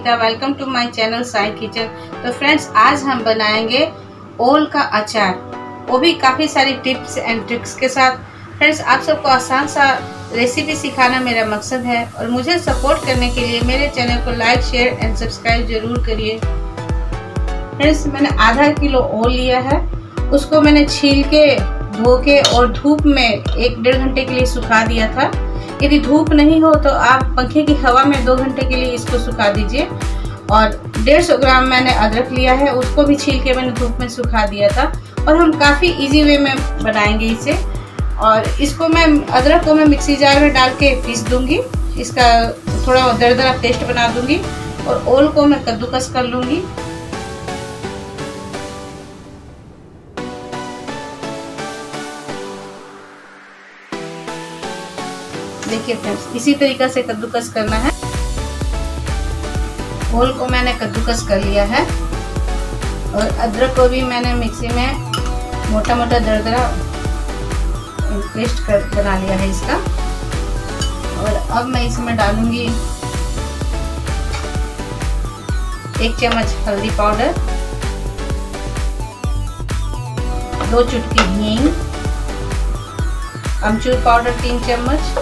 नमस्कार, welcome to my channel Sai kitchen. तो friends, आज हम बनाएंगे ओल का अचार, वो भी काफ़ी सारी टिप्स एंड ट्रिक्स के साथ। फ्रेंड्स, आप सबको आसान सा रेसिपी सिखाना मेरा मकसद है और मुझे सपोर्ट करने के लिए मेरे चैनल को लाइक, शेयर एंड सब्सक्राइब जरूर करिए। फ्रेंड्स, मैंने आधा किलो ओल लिया है, उसको मैंने छील के, धो के और धूप में 1-1.5 घंटे के लिए सुखा दिया था। यदि धूप नहीं हो तो आप पंखे की हवा में 2 घंटे के लिए इसको सुखा दीजिए। और 150 ग्राम मैंने अदरक लिया है, उसको भी छील के मैंने धूप में सुखा दिया था। और हम काफ़ी इजी वे में बनाएंगे इसे। और इसको मैं अदरक को मैं मिक्सी जार में डाल के पीस दूंगी, इसका थोड़ा दरदरा पेस्ट बना दूंगी। और ओल को मैं कद्दूकस कर लूंगी। देखिए फ्रेंड्स, इसी तरीका से कद्दूकस करना है। ओल को मैंने कद्दूकस कर लिया है और अदरक को भी मैंने मिक्सी में मोटा मोटा दरदरा पेस्ट बना लिया है इसका। और अब मैं इसमें डालूंगी 1 चम्मच हल्दी पाउडर, 2 चुटकी हींग, अमचूर पाउडर 3 चम्मच,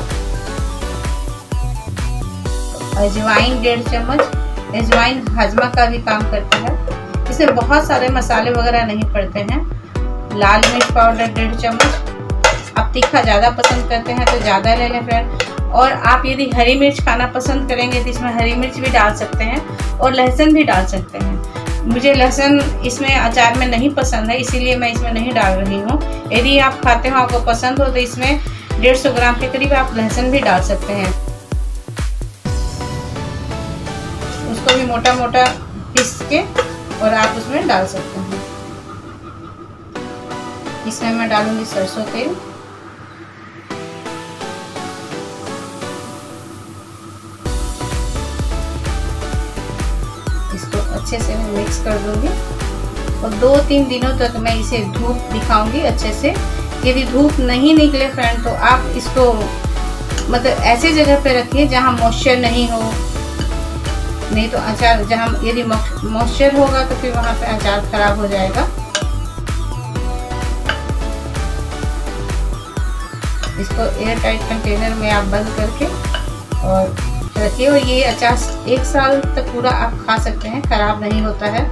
अजवाइन 1.5 चम्मच। अजवाइन हाजमा का भी काम करता है, इसमें बहुत सारे मसाले वगैरह नहीं पड़ते हैं। लाल मिर्च पाउडर 1.5 चम्मच। आप तीखा ज़्यादा पसंद करते हैं तो ज़्यादा ले लें फ्रेंड। और आप यदि हरी मिर्च खाना पसंद करेंगे तो इसमें हरी मिर्च भी डाल सकते हैं और लहसुन भी डाल सकते हैं। मुझे लहसुन इसमें अचार में नहीं पसंद है, इसीलिए मैं इसमें नहीं डाल रही हूँ। यदि आप खाते हो, आपको पसंद हो, तो इसमें 150 ग्राम के करीब आप लहसुन भी डाल सकते हैं। उसको भी मोटा मोटा पीस के और आप उसमें डाल सकते हैं। इसमें मैं डालूंगी सरसों तेल। इसको अच्छे से मैं मिक्स कर दूंगी और 2-3 दिनों तक मैं इसे धूप दिखाऊंगी अच्छे से। यदि धूप नहीं निकले फ्रेंड तो आप इसको मतलब ऐसे जगह पे रखिए जहां मॉइस्चर नहीं हो, नहीं तो अचार जहाँ यदि मॉइस्चर होगा तो फिर वहाँ पे अचार खराब हो जाएगा। इसको एयर टाइट कंटेनर में आप बंद करके और रखिए। और ये अचार 1 साल तक पूरा आप खा सकते हैं, खराब नहीं होता है।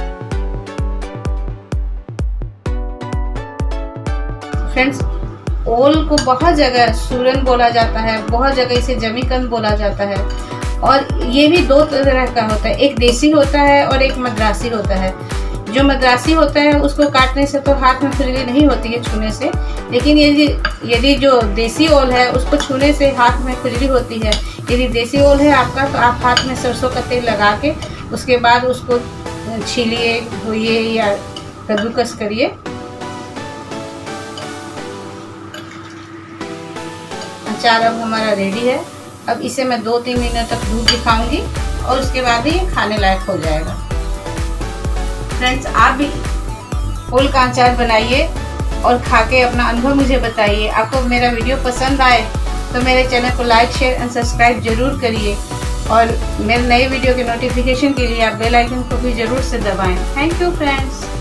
फ्रेंड्स, ओल को बहुत जगह सूरन बोला जाता है, बहुत जगह इसे जमीकंद बोला जाता है। और ये भी 2 तरह का होता है, एक देसी होता है और एक मद्रासी होता है। जो मद्रासी होता है उसको काटने से तो हाथ में खुजली नहीं होती है छूने से, लेकिन यदि जो देसी ओल है उसको छूने से हाथ में खुजली होती है। यदि देसी ओल है आपका तो आप हाथ में सरसों का तेल लगा के उसके बाद उसको छीलिए, धोइए या कद्दूकस करिए। अचार अब हमारा रेडी है। अब इसे मैं 2-3 दिनों तक धूप दिखाऊंगी और उसके बाद ही खाने लायक हो जाएगा। फ्रेंड्स, आप भी ओल का अचार बनाइए और खा के अपना अनुभव मुझे बताइए। आपको मेरा वीडियो पसंद आए तो मेरे चैनल को लाइक, शेयर एंड सब्सक्राइब जरूर करिए। और मेरे नए वीडियो के नोटिफिकेशन के लिए आप बेल आइकन को भी जरूर से दबाएं। Thank you friends.